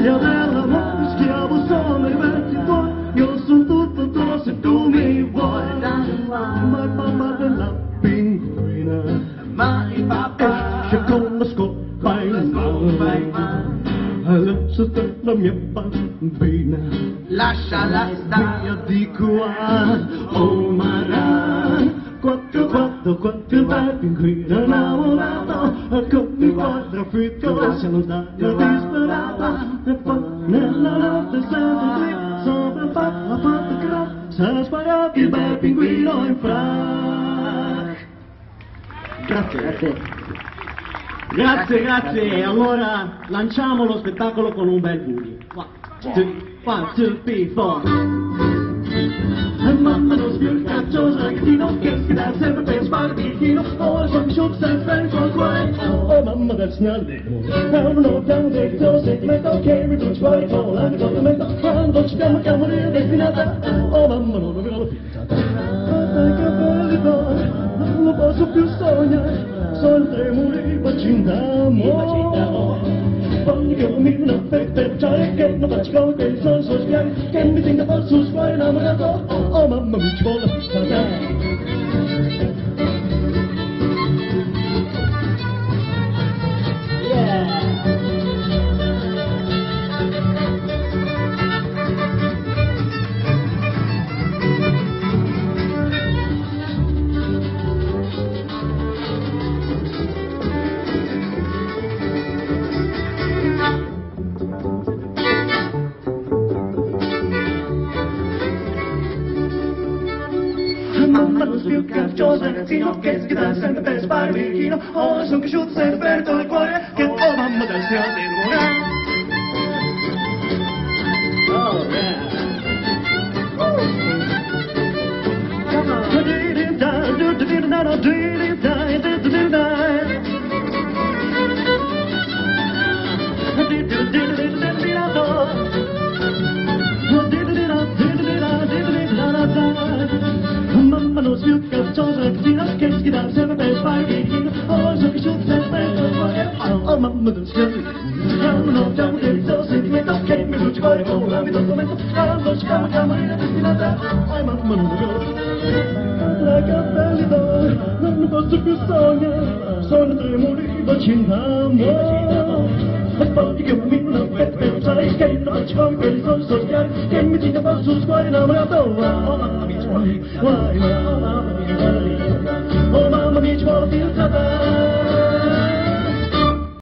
figlia dell'amore, schiavo sono i venti tuoi, io sono tutto tuo se tu mi vuoi. Ma il papà della pinguina, ma il papà esce con la scopa in mano, adesso è la mia bambina. lasciala stare. Io di qua, oh Maran, quattro bei pinguino innamorato, con il quattro figlio siamo stati disperati, e poi nella notte sento qui, sopra la fatta che sarà sparato il bel pinguino in frac. Grazie, allora lanciamo lo spettacolo con un bel boogie. 1, 2, 3, 4. Mamma non spiega cosa ragazzino che scrive sempre per spartino. Ora sono sciolto sempre col cuore. Oh mamma del segnale, non piano del tuo sentimento che mi bruci fuori con l'anniversamento. Quando ci chiamo di destinata. Oh mamma non avevo la fidanzata. Dai che belli tuoi, non lo posso più sognare. Sono tre muri bacini d'amore. Voglio che mi una per giare che non faccio come quei sono spiari che mi tenga posso sguare innamorato. Oh mamma mi ci vuole fissare. Mamma non più cacciosa, ragazzino che sgrida sempre per sparvichino. Oh, sono cresciuto sempre aperto il cuore che oh mamma del cielo del amore. Oh yeah. Come on. Mamma non si più cacciosa, ragazzino che sgrida sempre per sparvichino. Oh, sono cresciuto sempre aperto il cuore. Oh mamma del cielo. Non abbiamo detto sentimento che mi bruci fuori con un amico commento. Quando ci chiamo in destinata. Oh mamma non lo la capelli d'oro, non posso più sognare. Sono tre muri bacini d'amore. E poi che mi una per sai che non faccio come quelli sono spiari che mi tiene posso scuola innamorato. Oh mamma mi ci vuole, oh mamma mi ci vuole, oh mamma mi ci vuole fidanzata.